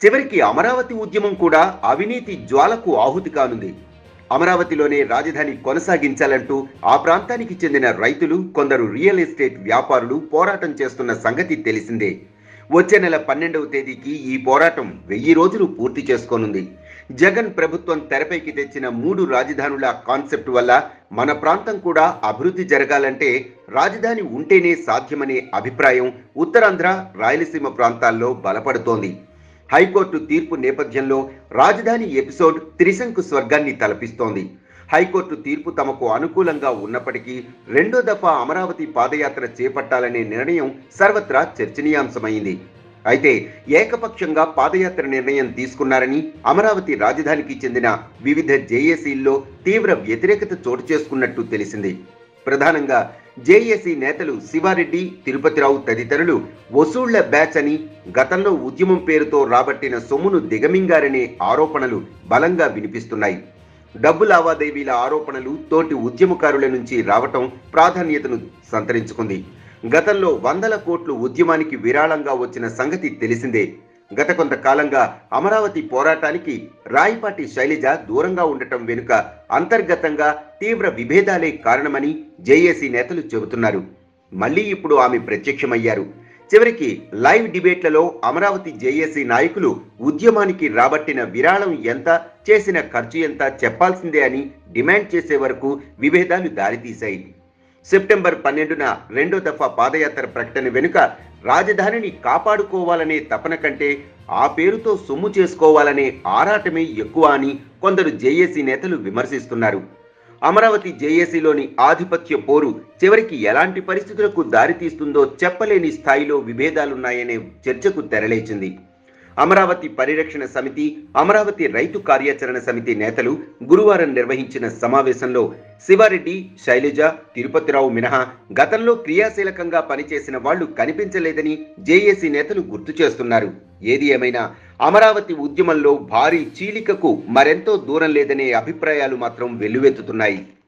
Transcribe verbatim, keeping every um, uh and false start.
చివరికి అమరావతి ఉద్యమం కూడా అవినీతి జ్వాలకు ఆహుతి కానుంది. అమరావతిలోనే రాజధాని కొనసాగించాలంటూ ఆ ప్రాంతానికి చెందిన రైతులు, కొందరు రియల్ ఎస్టేట్ వ్యాపారులు పోరాటం చేస్తున్న సంగతి తెలిసిందే. వచ్చే నెల పన్నెండవ తేదీకి ఈ పోరాటం వెయ్యి రోజులు పూర్తి చేసుకోనుంది. జగన్ ప్రభుత్వం తెరపైకి తెచ్చిన మూడు రాజధానుల కాన్సెప్ట్ వల్ల మన ప్రాంతం కూడా అభివృద్ధి జరగాలంటే రాజధాని ఉంటేనే సాధ్యమనే అభిప్రాయం ఉత్తరాంధ్ర, రాయలసీమ ప్రాంతాల్లో బలపడుతోంది. హైకోర్టు తీర్పు నేపథ్యంలో రాజధాని ఎపిసోడ్ త్రిశంకు స్వర్గాన్ని తలపిస్తోంది. హైకోర్టు తీర్పు తమకు అనుకూలంగా ఉన్నప్పటికీ రెండో దఫా అమరావతి పాదయాత్ర చేపట్టాలనే నిర్ణయం సర్వత్రా చర్చనీయాంశమైంది. అయితే ఏకపక్షంగా పాదయాత్ర నిర్ణయం తీసుకున్నారని అమరావతి రాజధానికి చెందిన వివిధ జేఏసీల్లో తీవ్ర వ్యతిరేకత చోటు చేసుకున్నట్టు తెలిసింది. ప్రధానంగా జేఏసీ నేతలు శివారెడ్డి, తిరుపతిరావు తదితరులు వసూళ్ల బ్యాచ్ అని, గతంలో ఉద్యమం పేరుతో రాబట్టిన సొమ్మును దిగమింగారనే ఆరోపణలు బలంగా వినిపిస్తున్నాయి. డబ్బు లావాదేవీల ఆరోపణలు తోటి ఉద్యమకారుల నుంచి రావటం ప్రాధాన్యతను సంతరించుకుంది. గతంలో వందల కోట్లు ఉద్యమానికి విరాళంగా వచ్చిన సంగతి తెలిసిందే. గత కొంతకాలంగా అమరావతి పోరాటానికి రాయపాటి శైలజ దూరంగా ఉండటం వెనుక అంతర్గతంగా తీవ్ర విభేదాలే కారణమని జేఏసీ నేతలు చెబుతున్నారు. మళ్ళీ ఇప్పుడు ఆమె ప్రత్యక్షమయ్యారు. చివరికి లైవ్ డిబేట్లలో అమరావతి జేఏసీ నాయకులు ఉద్యమానికి రాబట్టిన విరాళం ఎంత, చేసిన ఖర్చు ఎంత చెప్పాల్సిందే అని డిమాండ్ చేసే వరకు విభేదాలు దారితీశాయి. సెప్టెంబర్ పన్నెండున రెండో దఫా పాదయాత్ర ప్రకటన వెనుక రాజధానిని కాపాడుకోవాలనే తపన కంటే ఆ పేరుతో సొమ్ము చేసుకోవాలనే ఆరాటమే ఎక్కువ అని కొందరు జేఏసీ నేతలు విమర్శిస్తున్నారు. అమరావతి జేఏసీలోని ఆధిపత్య పోరు చివరికి ఎలాంటి పరిస్థితులకు దారితీస్తుందో చెప్పలేని స్థాయిలో విభేదాలున్నాయనే చర్చకు తెరలేచింది. అమరావతి పరిరక్షణ సమితి, అమరావతి రైతు కార్యాచరణ సమితి నేతలు గురువారం నిర్వహించిన సమావేశంలో శివారెడ్డి, శైలజ, తిరుపతిరావు మినహా గతంలో క్రియాశీలకంగా పనిచేసిన వాళ్లు కనిపించలేదని జేఏసీ నేతలు గుర్తు చేస్తున్నారు. ఏది ఏమైనా అమరావతి ఉద్యమంలో భారీ చీలికకు మరెంతో దూరం లేదనే అభిప్రాయాలు మాత్రం వెల్లువెత్తుతున్నాయి.